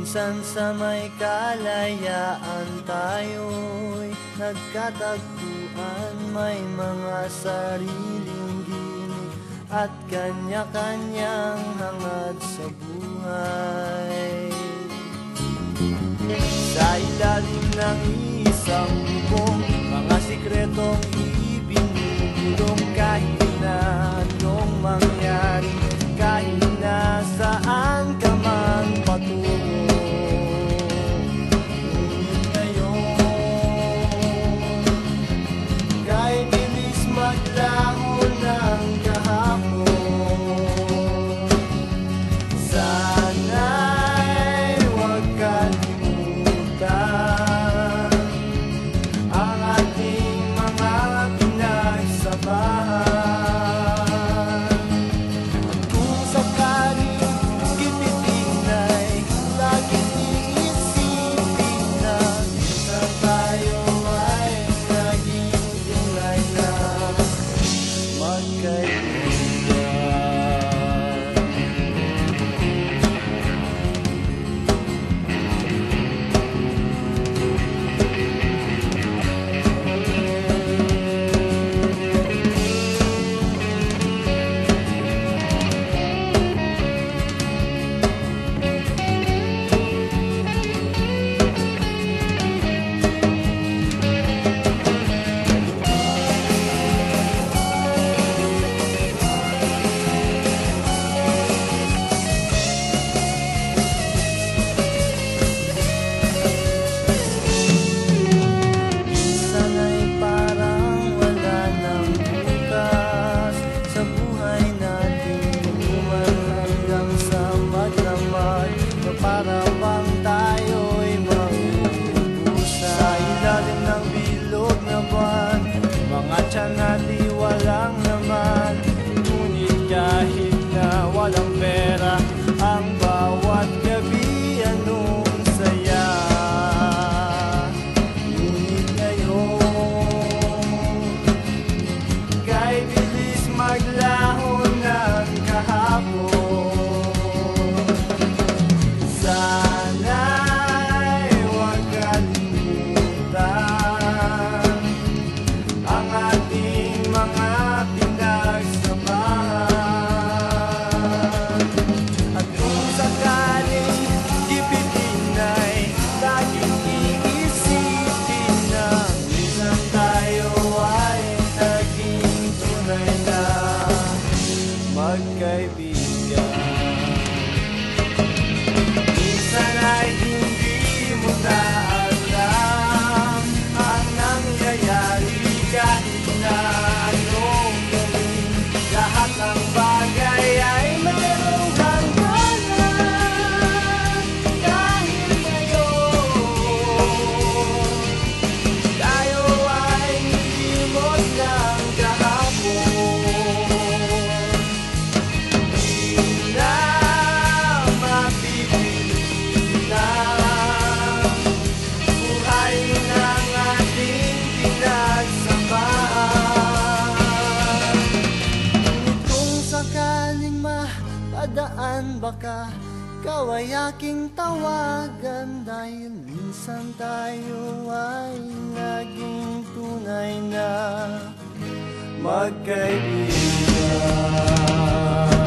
Minsan sa may kalayaan tayo'y nagkatagpuan, may mga sariling ginig at kanya-kanyang hangad sa buhay. Sa ilalim ng isang bubong, mga sikretong ibinubulong, kahit na anong mangyari, kahit na saan ka man patungo. Ngunit ngayon, kahit bilis maglaho ng kahapon, sana'y huwag kalimutan ang ating mga pinagsabahan. Para bang tayo'y mauubusan sa ilalim ng bilog na buwan, mga tiyan natin walang laman. Ngunit kahit na walang pera, ang bawat gabi anong saya. Ngunit ngayon, kahit bilis maglaho ng kahapon, sana'y huwag kalimutan ang ating mga pinagsamahan. At kung sakaling ipitin ay laging iisipin na minsan tayo ay naging tunay na magkaibigan. Minsan ay hindi mo na alam ang nangyayari, kahit na anong gawin, lahat ng bagay ay mayroong hangganan. Kahit ngayon, tayo ay nilimot ng kahapon. Daan baka ikaw ay aking tawagan, dahil minsan tayo ay naging tunay na magkaibigan.